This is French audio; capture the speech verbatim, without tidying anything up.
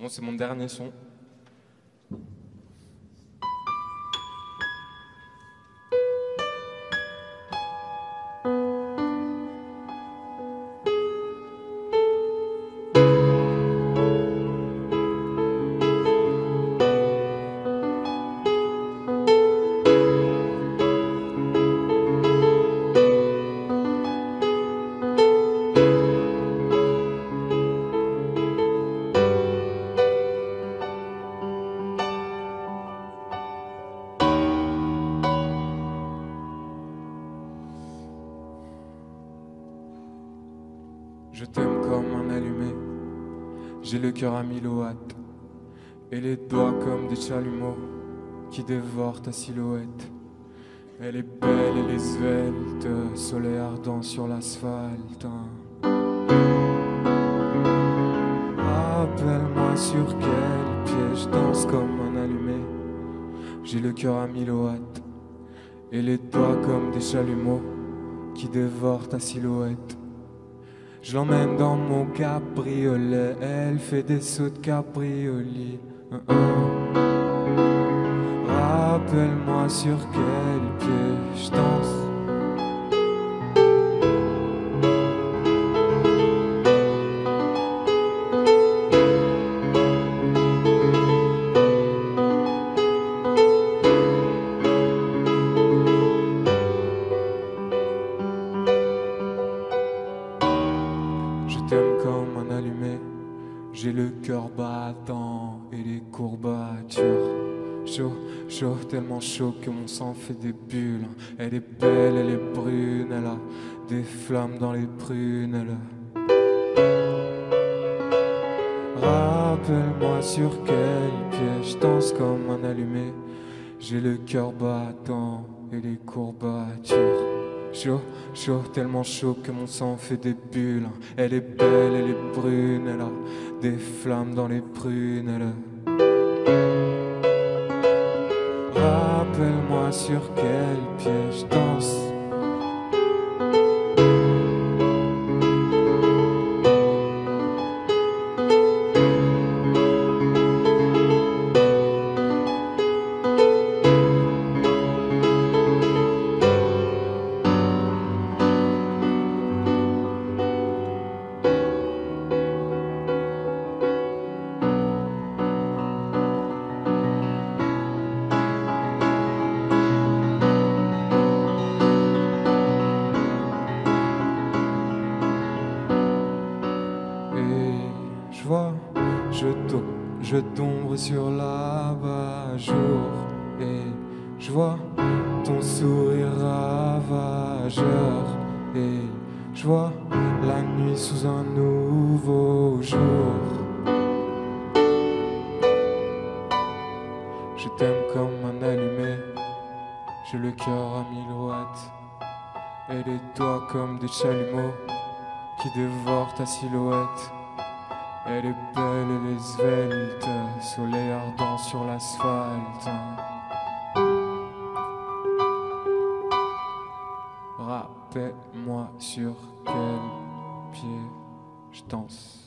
Bon, c'est mon dernier son. Je t'aime comme un allumé, j'ai le cœur à mille watts et les doigts comme des chalumeaux qui dévorent ta silhouette. Elle est belle, elle est svelte, soleil ardent sur l'asphalte. Rappelle-moi sur quel pied je danse comme un allumé. J'ai le cœur à mille watts et les doigts comme des chalumeaux qui dévorent ta silhouette. Je l'emmène dans mon cabriolet, elle fait des sauts de cabriolet. Uh -uh. Rappelle-moi sur quel pied je danse. Je t'aime comme un allumé, j'ai le cœur battant et les courbatures. Chaud, chaud, tellement chaud que mon sang fait des bulles. Elle est belle, elle est brune, elle a des flammes dans les prunes. Elle... Rappelle-moi sur quel pied je danse comme un allumé. J'ai le cœur battant et les courbatures. Chaud, chaud, tellement chaud que mon sang fait des bulles. Elle est belle, elle est brune, elle a des flammes dans les prunes. Elle... Rappelle-moi sur quel pied je danse. Je vois, je, je tombe sur l'abat-jour et je vois ton sourire ravageur et je vois la nuit sous un nouveau jour. Je t'aime comme un allumé, j'ai le cœur à mille watts et les doigts comme des chalumeaux qui dévorent ta silhouette. Elle est belle, elle est svelte, soleil ardent sur l'asphalte. Rappelle-moi sur quel pied je danse.